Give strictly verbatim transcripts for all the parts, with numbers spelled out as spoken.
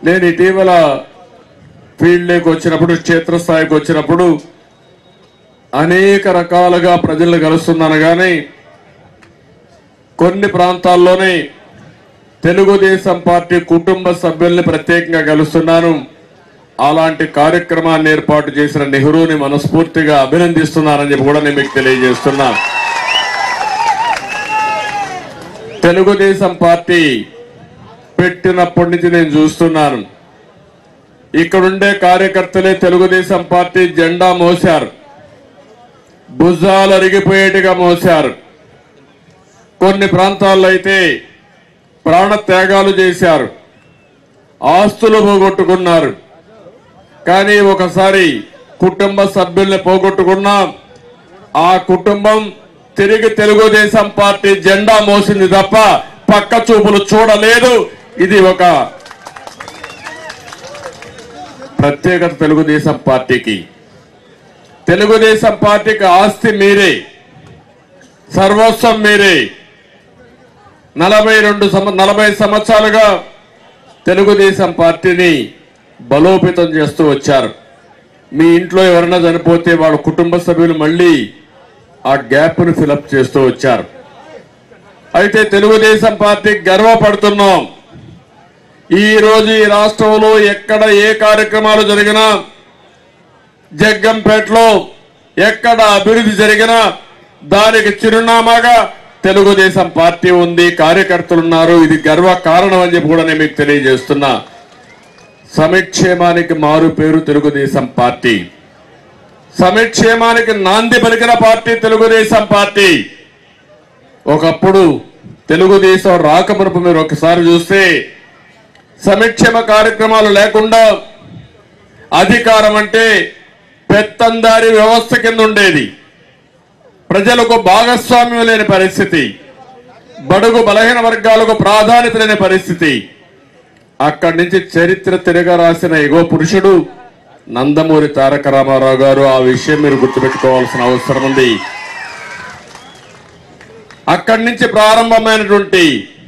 నేను ఇటీవల ఫీల్డ్లోకి వచ్చినప్పుడు, క్షేత్రస్థాయికి వచ్చినప్పుడు అనేక రకాలుగా ప్రజలను కలుస్తున్నాను. కానీ కొన్ని ప్రాంతాల్లోనే తెలుగుదేశం పార్టీ కుటుంబ సభ్యుల్ని ప్రత్యేకంగా కలుస్తున్నాను. అలాంటి కార్యక్రమాన్ని ఏర్పాటు చేసిన నెహ్రూని మనస్ఫూర్తిగా అభినందిస్తున్నానని చెప్పి కూడా నేను మీకు తెలియజేస్తున్నా. తెలుగుదేశం పార్టీ పెట్టినప్పటి నుంచి నేను చూస్తున్నాను, ఇక్కడుండే కార్యకర్తలే తెలుగుదేశం పార్టీ జెండా మోశారు, భుజాలు అరిగిపోయేట్టుగా మోశారు. కొన్ని ప్రాంతాల్లో అయితే ప్రాణ త్యాగాలు చేశారు, ఆస్తులు పోగొట్టుకున్నారు. కానీ ఒకసారి కుటుంబ సభ్యుల్ని పోగొట్టుకున్నా ఆ కుటుంబం తిరిగి తెలుగుదేశం పార్టీ జెండా మోసింది తప్ప పక్క చూపులు చూడలేదు. ఇది ఒక ప్రత్యేకత తెలుగుదేశం పార్టీకి. తెలుగుదేశం పార్టీకి ఆస్తి మీరే, సర్వస్వం మీరే. నలభై రెండు నలభై సంవత్సరాలుగా తెలుగుదేశం పార్టీని బలోపేతం చేస్తూ వచ్చారు. మీ ఇంట్లో ఎవరైనా చనిపోతే వాళ్ళ కుటుంబ సభ్యులు మళ్ళీ ఆ గ్యాప్ను ఫిలప్ చేస్తూ వచ్చారు. అయితే తెలుగుదేశం పార్టీ గర్వపడుతున్నాం. ఈ రోజు ఈ రాష్ట్రంలో ఎక్కడ ఏ కార్యక్రమాలు జరిగినా, జగ్గంపేటలో ఎక్కడ అభివృద్ధి జరిగినా దానికి చిరునామాగా తెలుగుదేశం పార్టీ ఉంది, కార్యకర్తలు ఉన్నారు. ఇది గర్వ కారణం అని చెప్పి కూడా నేను మీకు తెలియజేస్తున్నా. సంక్షేమానికి మారు పేరు తెలుగుదేశం పార్టీ, సంక్షేమానికి నాంది పలికిన పార్టీ తెలుగుదేశం పార్టీ. ఒకప్పుడు తెలుగుదేశం రాకమునుపు మీరు ఒకసారి చూస్తే సంక్షేమ కార్యక్రమాలు లేకుండా అధికారం అంటే పెత్తందారి వ్యవస్థ కింద ఉండేది. ప్రజలకు భాగస్వామ్యం లేని పరిస్థితి, బడుగు బలహీన వర్గాలకు ప్రాధాన్యత లేని పరిస్థితి. అక్కడి నుంచి చరిత్ర తిరగ రాసిన ఎగో పురుషుడు నందమూరి తారక రామారావు గారు. ఆ విషయం మీరు గుర్తుపెట్టుకోవాల్సిన అవసరం ఉంది. అక్కడి నుంచి ప్రారంభమైనటువంటి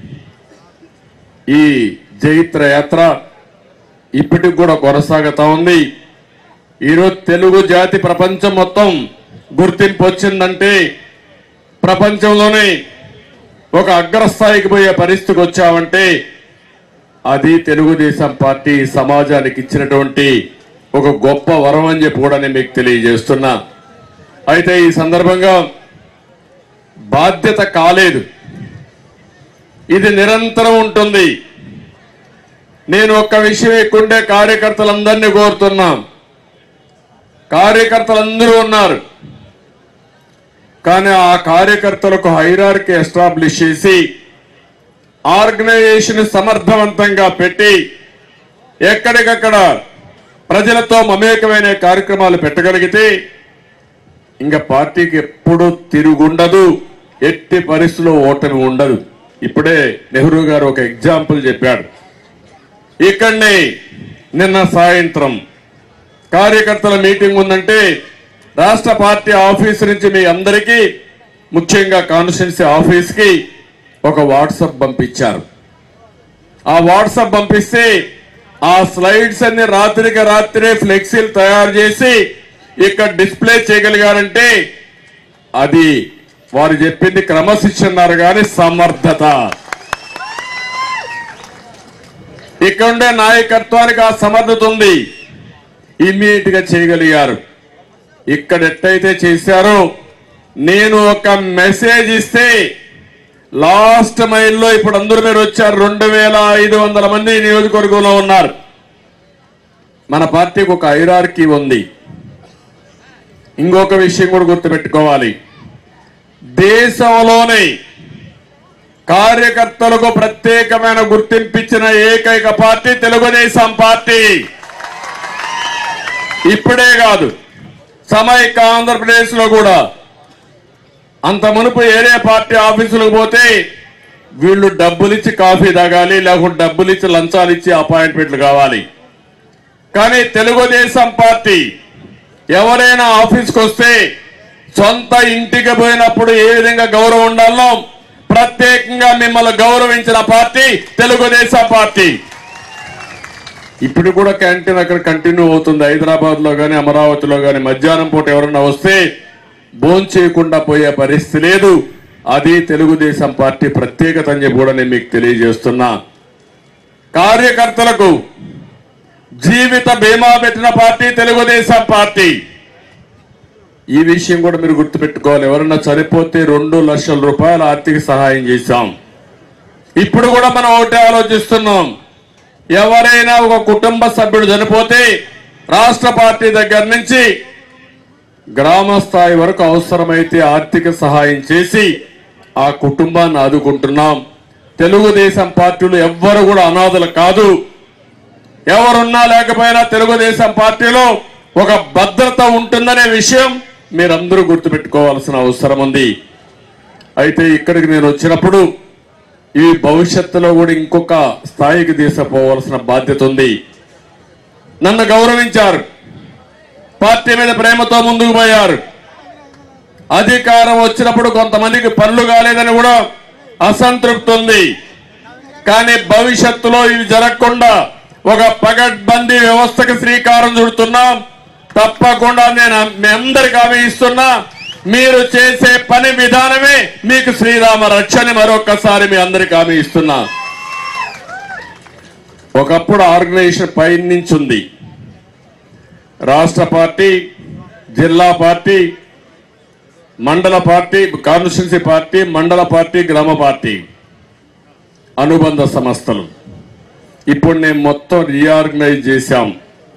ఈ జైత్ర యాత్ర ఇప్పటికి కూడా కొనసాగుతా ఉంది. ఈరోజు తెలుగు జాతి ప్రపంచం మొత్తం గుర్తింపు వచ్చిందంటే, ప్రపంచంలోనే ఒక అగ్రస్థాయికి పోయే పరిస్థితికి వచ్చామంటే అది తెలుగుదేశం పార్టీ సమాజానికి ఇచ్చినటువంటి ఒక గొప్ప వరం అని చెప్పి కూడా నేను మీకు తెలియజేస్తున్నా. అయితే ఈ సందర్భంగా బాధ్యత కాలేదు, ఇది నిరంతరం ఉంటుంది. నేను ఒక్క విషయం ఇక్కడుండే కార్యకర్తలందరినీ కోరుతున్నా. కార్యకర్తలందరూ ఉన్నారు, కానీ ఆ కార్యకర్తలకు హైరార్కీ ఎస్టాబ్లిష్ చేసి ఆర్గనైజేషన్ సమర్థవంతంగా పెట్టి ఎక్కడికక్కడ ప్రజలతో మమేకమైన కార్యక్రమాలు పెట్టగలిగితే ఇంకా పార్టీకి ఎప్పుడూ తిరుగుండదు, ఎట్టి పరిస్థితుల్లో ఓటమి ఉండదు. ఇప్పుడే నెహ్రూ గారు ఒక ఎగ్జాంపుల్ చెప్పాడు. ఇక్కడనే నిన్న సాయంత్రం కార్యకర్తల మీటింగ్ ఉందంటే రాష్ట్ర పార్టీ ఆఫీస్ నుంచి మీ అందరికీ, ముఖ్యంగా కాన్స్టిట్యున్సీ ఆఫీస్కి ఒక వాట్సాప్ పంపించారు. ఆ వాట్సాప్ పంపిస్తే ఆ స్లైడ్స్ అన్ని రాత్రికి రాత్రే ఫ్లెక్సీలు తయారు చేసి ఇక్కడ డిస్ప్లే చేయగలిగారంటే అది వారు చెప్పింది క్రమశిక్షన్నారు కానీ సమర్థత. ఇక్కడ ఉండే నాయకత్వానికి ఆ సమర్థత ఉంది, ఇమ్మీడియట్ గా చేయగలిగారు. ఇక్కడ ఎట్టయితే చేశారో, నేను ఒక మెసేజ్ ఇస్తే లాస్ట్ మైల్లో ఇప్పుడు అందరూ మీరు వచ్చారు, రెండు వేల ఐదు వందల మంది నియోజకవర్గంలో ఉన్నారు. మన పార్టీకి ఒక హైరార్కీ ఉంది. ఇంకొక విషయం కూడా గుర్తుపెట్టుకోవాలి, దేశంలోనే కార్యకర్తలకు ప్రత్యేకమైన గుర్తింపిచ్చిన ఏకైక పార్టీ తెలుగుదేశం పార్టీ. ఇప్పుడే కాదు, సమైక్య ఆంధ్రప్రదేశ్ లో కూడా అంత మునుపు ఏరే పార్టీ ఆఫీసులకు పోతే వీళ్ళు డబ్బులిచ్చి కాఫీ తాగాలి, లేకుంటే డబ్బులిచ్చి లంచాలు ఇచ్చి అపాయింట్మెంట్లు కావాలి. కానీ తెలుగుదేశం పార్టీ ఎవరైనా ఆఫీస్కి వస్తే సొంత ఇంటికి పోయినప్పుడు ఏ విధంగా గౌరవం ఉండాలో ప్రత్యేకంగా మిమ్మల్ని గౌరవించిన పార్టీ తెలుగుదేశం పార్టీ. ఇప్పుడు కూడా క్యాంటీన్ అక్కడ కంటిన్యూ అవుతుంది. హైదరాబాద్ లో కానీ అమరావతిలో కానీ మధ్యాహ్నం పూట ఎవరన్నా వస్తే భోజనం చేయకుండా పోయే పరిస్థితి లేదు. అది తెలుగుదేశం పార్టీ ప్రత్యేకత అని చెప్పి కూడా నేను మీకు తెలియజేస్తున్నా. కార్యకర్తలకు జీవిత బీమా పెట్టిన పార్టీ తెలుగుదేశం పార్టీ. ఈ విషయం కూడా మీరు గుర్తుపెట్టుకోవాలి. ఎవరన్నా చనిపోతే రెండు లక్షల రూపాయల ఆర్థిక సహాయం చేశాం. ఇప్పుడు కూడా మనం ఒకటే ఆలోచిస్తున్నాం, ఎవరైనా ఒక కుటుంబ సభ్యుడు చనిపోతే రాష్ట్ర పార్టీ దగ్గర నుంచి గ్రామ స్థాయి వరకు అవసరమైతే ఆర్థిక సహాయం చేసి ఆ కుటుంబాన్ని ఆదుకుంటున్నాం. తెలుగుదేశం పార్టీలు ఎవ్వరు కూడా అనాథలు కాదు. ఎవరున్నా లేకపోయినా తెలుగుదేశం పార్టీలో ఒక భద్రత ఉంటుందనే విషయం మీరందరూ గుర్తుపెట్టుకోవాల్సిన అవసరం ఉంది. అయితే ఇక్కడికి నేను వచ్చినప్పుడు ఈ భవిష్యత్తులో కూడా ఇంకొక స్థాయికి తీసుకుపోవాల్సిన బాధ్యత ఉంది. నన్ను గౌరవించారు, పార్టీ మీద ప్రేమతో ముందుకు పోయారు. అధికారం వచ్చినప్పుడు కొంతమందికి పనులు కాలేదని కూడా అసంతృప్తి ఉంది. కానీ భవిష్యత్తులో ఇవి జరగకుండా ఒక పగడ్బందీ వ్యవస్థకు శ్రీకారం చుడుతున్నాం. తప్పకుండా నేను మీ అందరికి హామీ ఇస్తున్నా, మీరు చేసే పని విధానమే మీకు శ్రీరామ రక్షని మరొకసారి మీ అందరికి హామీ ఇస్తున్నా. ఒకప్పుడు ఆర్గనైజేషన్ పై నుంచి ఉంది. రాష్ట్ర పార్టీ, జిల్లా పార్టీ, మండల పార్టీ, కాన్స్టిట్యున్సీ పార్టీ, మండల పార్టీ, గ్రామ పార్టీ, అనుబంధ సంస్థలు. ఇప్పుడు నేను మొత్తం రీఆర్గనైజ్ చేశాం.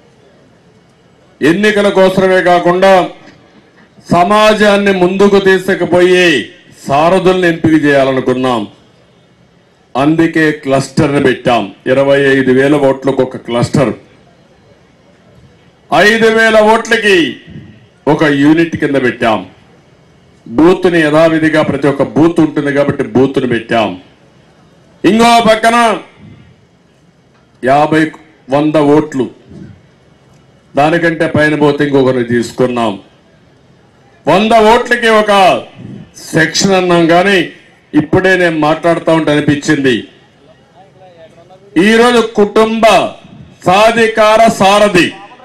ఎన్నికల కోసమే కాకుండా సమాజాన్ని ముందుకు తీసుకుపోయి సారథుల్ని ఎంపిక చేయాలనుకున్నాం. అందుకే క్లస్టర్ని పెట్టాం. ఇరవై ఐదు వేల ఓట్లకు ఒక క్లస్టర్, ఐదు వేల ఓట్లకి ఒక యూనిట్ కింద పెట్టాం. బూత్ని యథావిధిగా ప్రతి ఒక్క బూత్ ఉంటుంది కాబట్టి బూత్ని పెట్టాం. ఇంకో పక్కన యాభై వంద ఓట్లు, దానికంటే పైన పోతే ఇంకొకరిని తీసుకున్నాం. వంద ఓట్లకి ఒక సెక్షన్ అన్నాం. కానీ ఇప్పుడే నేను మాట్లాడుతూ ఉంటే అనిపించింది, ఈరోజు కుటుంబ సాధికార సారథి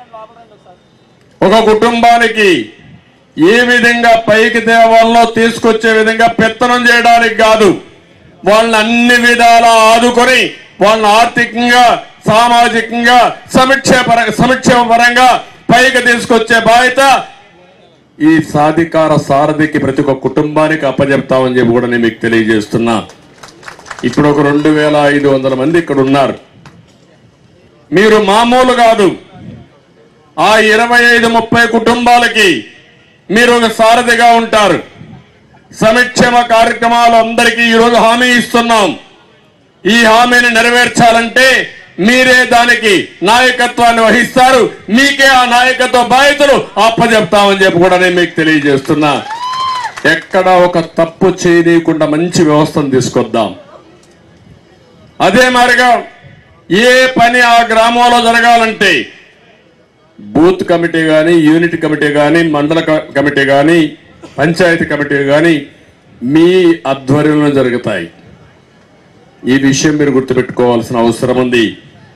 ఒక కుటుంబానికి ఏ విధంగా పైకి తేవాలో తీసుకొచ్చే విధంగా పెత్తనం చేయడానికి కాదు, వాళ్ళని అన్ని విధాలా ఆదుకొని వాళ్ళని ఆర్థికంగా, సామాజికంగా, సంక్షేమ సంక్షేమ పరంగా పైకి తీసుకొచ్చే బాధ్యత ఈ సాధికార సారథికి ప్రతి ఒక్క కుటుంబానికి అప్పచెప్తామని చెప్పి కూడా నేను మీకు తెలియజేస్తున్నా. ఇప్పుడు ఒక రెండు వేల ఐదు వందల మంది ఇక్కడ ఉన్నారు. మీరు మామూలు కాదు. ఆ ఇరవై ఐదు ముప్పై కుటుంబాలకి మీరు ఒక సారథిగా ఉంటారు. సంక్షేమ కార్యక్రమాలు అందరికీ ఈరోజు హామీ ఇస్తున్నాం. ఈ హామీని నెరవేర్చాలంటే మీరే దానికి నాయకత్వాన్ని వహిస్తారు. మీకే ఆ నాయకత్వ బాధ్యతలు అప్పచెప్తామని చెప్పి కూడా నేను మీకు తెలియజేస్తున్నా. ఎక్కడ ఒక తప్పు చేయనీయకుండా మంచి వ్యవస్థను తీసుకొద్దాం. అదే మాదిరిగా ఏ పని ఆ గ్రామంలో జరగాలంటే బూత్ కమిటీ కానీ, యూనిట్ కమిటీ కానీ, మండల కమిటీ కానీ, పంచాయతీ కమిటీ కానీ మీ ఆధ్వర్యంలో జరుగుతాయి. ఈ విషయం మీరు గుర్తుపెట్టుకోవాల్సిన అవసరం ఉంది.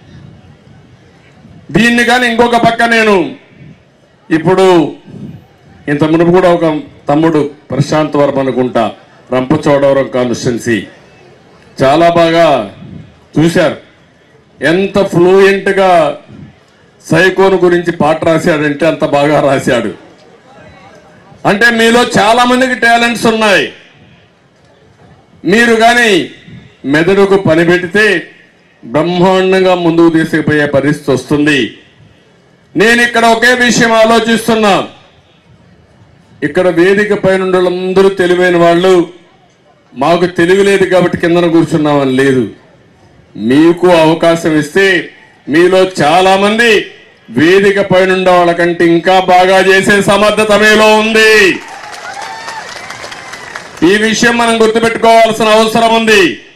దీన్ని కానీ ఇంకొక పక్క నేను ఇప్పుడు ఇంత మునుపు కూడా ఒక తమ్ముడు ప్రశాంత్ వర్మ అనుకుంటా, రంపచోడవరం కాన్స్టిట్యున్సీ చాలా బాగా చూశారు. ఎంత ఫ్లూయెంట్ గా సైకోన్ గురించి పాట రాశాడంటే అంత బాగా రాశాడు. అంటే మీలో చాలా మందికి టాలెంట్స్ ఉన్నాయి. మీరు కానీ మెదడుకు పని పెడితే బ్రహ్మాండంగా ముందుకు తీసుకుపోయే పరిస్థితి వస్తుంది. నేను ఇక్కడ ఒకే విషయం ఆలోచిస్తున్నా. ఇక్కడ వేదిక పైన వాళ్ళందరూ తెలివైన వాళ్ళు. మాకు తెలివి లేదు కాబట్టి కిందన కూర్చున్నామని లేదు. మీకు అవకాశం ఇస్తే మీలో చాలా మంది వేదిక పైన ఉండే వాళ్ళకంటే ఇంకా బాగా చేసే సమర్థత మీలో ఉంది. ఈ విషయం మనం గుర్తుపెట్టుకోవాల్సిన అవసరం ఉంది.